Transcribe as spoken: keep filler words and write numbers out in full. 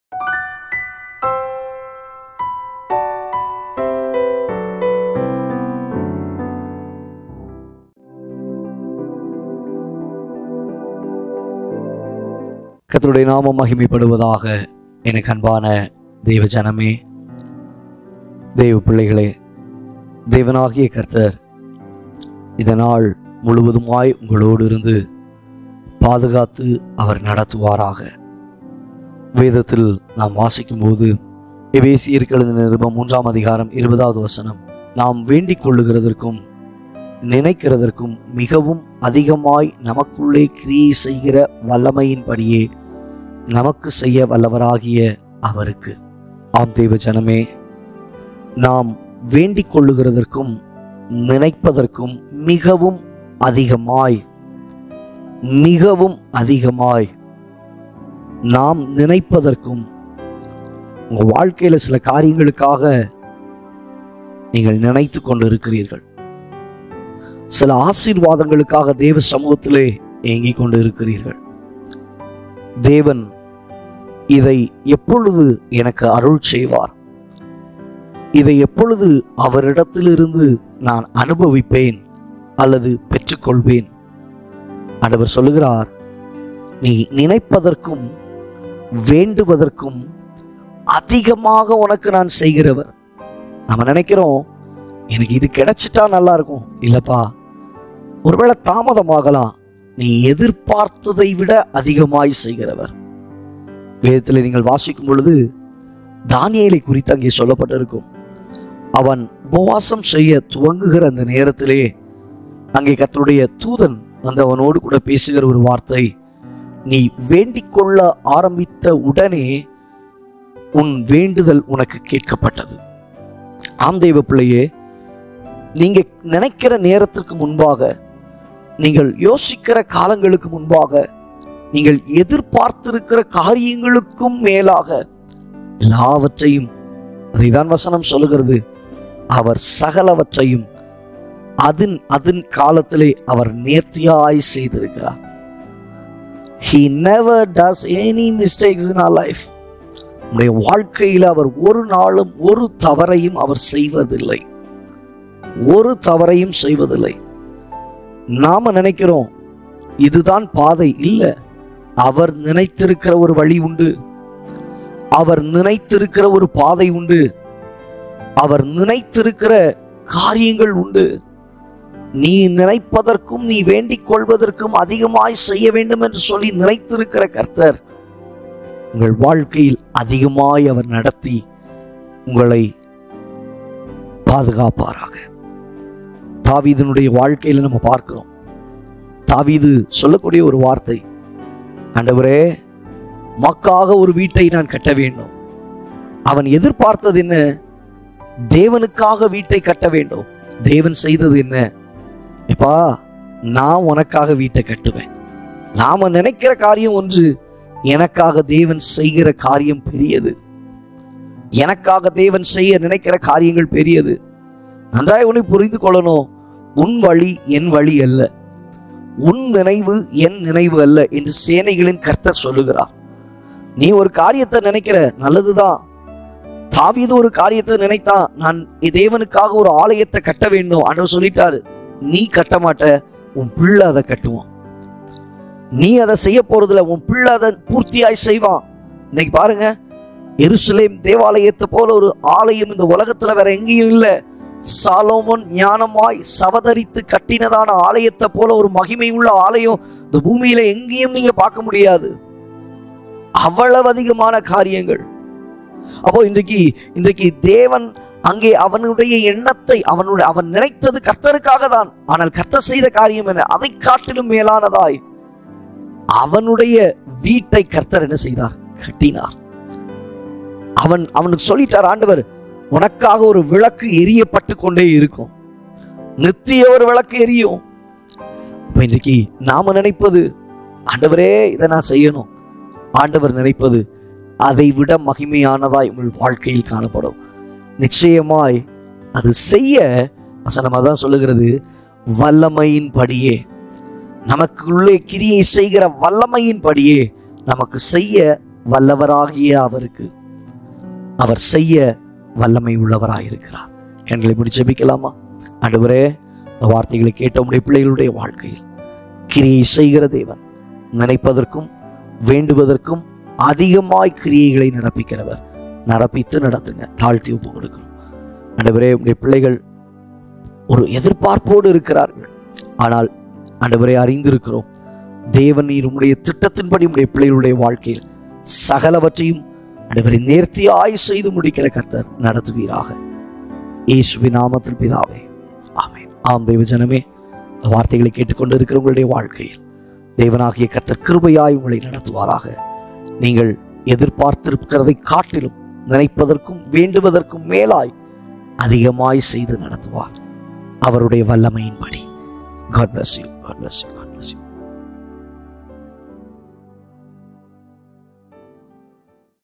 கர்த்தருடைய நாமம் மகிமைப்படுவதாக. எனக்கு அன்பான தெய்வ ஜனமே, தெய்வ பிள்ளைகளே, தேவனாகிய கர்த்தர் இந்த நாள் முழுவதுமாய் உங்களோடு இருந்து பாதுகாத்து அவர் நடத்துவாராக. வேதத்தில் நாம் வாசிக்கும் போது எபேசியருக்கு எழுதின நிருபம் மூன்றாம் அதிகாரம் இருபதாவது வசனம், நாம் வேண்டிக் கொள்ளுகிறதற்கும் நினைக்கிறதற்கும் மிகவும் அதிகமாய் நமக்குள்ளே கிரியை செய்கிற வல்லமையின்படியே நமக்கு செய்ய வல்லவராகிய அவருக்கு. ஆம் தெய்வ ஜனமே, நாம் வேண்டிக் கொள்ளுகிறதற்கும் நினைப்பதற்கும் மிகவும் அதிகமாய் மிகவும் அதிகமாய் நாம் நினைப்பதற்கும், உங்கள் வாழ்க்கையில் சில காரியங்களுக்காக நீங்கள் நினைத்து கொண்டு இருக்கிறீர்கள். சில ஆசீர்வாதங்களுக்காக தேவ சமூகத்திலே ஏங்கிக் கொண்டு இருக்கிறீர்கள். தேவன் இதை எப்பொழுது எனக்கு அருள் செய்வார், இதை எப்பொழுது அவரிடத்திலிருந்து நான் அனுபவிப்பேன் அல்லது பெற்றுக்கொள்வேன்? ஆண்டவர் சொல்லுகிறார், நீ நினைப்பதற்கும் வேண்டுவதற்கும் அதிகமாக உனக்கு நான் செய்கிறவர். நம்ம நினைக்கிறோம், எனக்கு இது கிடைச்சிட்டா நல்லா இருக்கும். இல்லப்பா, ஒருவேளை தாமதமாகலாம். நீ எதிர்பார்த்ததை விட அதிகமாய் செய்கிறவர். வேதத்தில் நீங்கள் வாசிக்கும் பொழுது தானியேலை குறித்து அங்கே சொல்லப்பட்டிருக்கும். அவன் உபவாசம் செய்ய துவங்குகிற அந்த நேரத்திலே அங்கே கர்த்தருடைய தூதன் வந்து அவனோடு கூட பேசுகிற ஒரு வார்த்தை, நீ வேண்டிக் கொள்ள ஆரம்பித்த உடனே உன் வேண்டுதல் உனக்கு கேட்கப்பட்டது. ஆம் தெய்வ பிள்ளையே, நீங்க நினைக்கிற நேரத்திற்கு முன்பாக, நீங்கள் யோசிக்கிற காலங்களுக்கு முன்பாக, நீங்கள் எதிர்பார்த்திருக்கிற காரியங்களுக்கும் மேலாக எல்லாவற்றையும், அதைதான் வசனம் சொல்லுகிறது, அவர் சகலவற்றையும் அதன் அதன் காலத்திலே அவர் நேர்த்தியாய் செய்திருக்கிறார். He never does any mistakes in our life. நம்முடைய வாழ்க்கையில் அவர் ஒரு நாளும் ஒரு தவறையும் அவர் செய்வதில்லை, ஒரு தவறையும் செய்வதில்லை. நாம நினைக்கிறோம் இதுதான் பாதை. இல்லை, அவர் நினைத்திருக்கிற ஒரு வழி உண்டு, அவர் நினைத்திருக்கிற ஒரு பாதை உண்டு, அவர் நினைத்திருக்கிற காரியங்கள் உண்டு. நீ நினைப்பதற்கும் நீ வேண்டிக் கொள்வதற்கும் அதிகமாய் செய்ய வேண்டும் என்று சொல்லி நினைத்திருக்கிற கர்த்தர் உங்கள் வாழ்க்கையில் அதிகமாய் அவர் நடத்தி உங்களை பாதுகாப்பாராக. தாவீதினுடைய வாழ்க்கையில நம்ம பார்க்கிறோம். தாவீது சொல்லக்கூடிய ஒரு வார்த்தை, ஆண்டவரே, மக்காக ஒரு வீட்டை நான் கட்ட வேண்டும். அவன் எதிர்பார்த்தது என்ன? தேவனுக்காக வீட்டை கட்ட வேண்டும். தேவன் செய்தது என்ன? எப்பா, நான் உனக்காக வீட்டை கட்டுவேன். நாம நினைக்கிற காரியம் ஒன்று, எனக்காக தேவன் செய்கிற காரியம் பெரியது. எனக்காக தேவன் செய்ய நினைக்கிற காரியங்கள் பெரியது. நன்றாய் உன்னை புரிந்து கொள்ளணும். உன் வழி என் வழி அல்ல, உன் நினைவு என் நினைவு அல்ல என்று சேனைகளின் கர்த்தர் சொல்லுகிறார். நீ ஒரு காரியத்தை நினைக்கிற, நல்லதுதான். தாவீது ஒரு காரியத்தை நினைத்தான், நான் தேவனுக்காக ஒரு ஆலயத்தை கட்ட வேண்டும். ஆண்டவர் சொல்லிட்டாரு, நீ கட்ட மாட்ட, உன் பிள்ளை அதை கட்டுவான். நீ அதை செய்ய போறதுல, உன் பிள்ளை அதை பூர்த்தியாய் செய்வான். இன்னைக்கு பாருங்க, எருசலேம் தேவாலயத்தை போல ஒரு ஆலயம் இந்த உலகத்துல வேற எங்கேயும் இல்லை. சாலோமோன் ஞானமாய் சவதரித்து கட்டினதான ஆலயத்தை போல ஒரு மகிமை உள்ள ஆலயம் இந்த பூமியில எங்கேயும் நீங்க பார்க்க முடியாது. அவ்வளவு அதிகமான காரியங்கள். அப்போ இன்றைக்கு இன்றைக்கு தேவன் அங்கே அவனுடைய எண்ணத்தை, அவனுடைய அவன் நினைத்தது கர்த்தருக்காக தான். ஆனால் கர்த்தர் செய்த காரியம் என்ன? அதை காட்டிலும் மேலானதாய் அவனுடைய வீட்டை கர்த்தர் என்ன செய்தார்? கட்டினார். அவன் அவனுக்கு சொல்லிட்டார், ஆண்டவர், உனக்காக ஒரு விளக்கு எரியப்பட்டு கொண்டே இருக்கும், நித்திய ஒரு விளக்கு எரியும். இன்றைக்கு நாம நினைப்பது, ஆண்டவரே இதை நான் செய்யணும். ஆண்டவர் நினைப்பது அதை விட மகிமையானதாய் உங்கள் வாழ்க்கையில் காணப்படும். நிச்சயமாய் அது செய்ய வசனம் அதான் சொல்லுகிறது, வல்லமையின் படியே, நமக்குள்ளே கிரியை செய்கிற வல்லமையின் படியே நமக்கு செய்ய வல்லவராகிய அவருக்கு அவர் செய்ய வல்லமை உள்ளவராயிருக்கிறார். கண்களை மூடி ஜெபிக்கலாமா? ஆண்டவரே, இந்த வார்த்தைகளை கேட்ட உம்முடைய பிள்ளைகளுடைய வாழ்க்கையில் கிரியை செய்கிற தேவன், நினைப்பதற்கும் வேண்டுவதற்கும் அதிகமாய் கிரியைகளை நடப்பிக்கிறவர், நடப்பித்து நடத்துங்க. தாழ்த்தி ஒப்பு கொடுக்கிறோம். ஆண்டவரே, உம்முடைய பிள்ளைகள் ஒரு எதிர்பார்ப்போடு இருக்கிறார்கள். ஆனால் ஆண்டவரே, அறிந்திருக்கிறோம் தேவன் நீர் உம்முடைய திட்டத்தின்படி உம்முடைய பிள்ளைகளுடைய வாழ்க்கையில் சகலவற்றையும் ஆண்டவரை நேர்த்தியாய் செய்து முடிக்கிற கர்த்தர் நடத்துவீராக. இயேசுவின் நாமத்தில் பிதாவே, ஆமென். ஆம் தேவ ஜனமே, இந்த வார்த்தைகளை கேட்டுக்கொண்டு இருக்கிற உங்களுடைய வாழ்க்கையில் தேவனாகிய கர்த்தர் கிருபையாய் உங்களை நடத்துவாராக. நீங்கள் எதிர்பார்த்திருக்கிறதை காட்டிலும் நினைப்பதற்கும் வேண்டுவதற்கும் மேலாய் அதிகமாய் செய்து நடத்துவார் அவருடைய வல்லமையின்படி. God bless you. God bless you.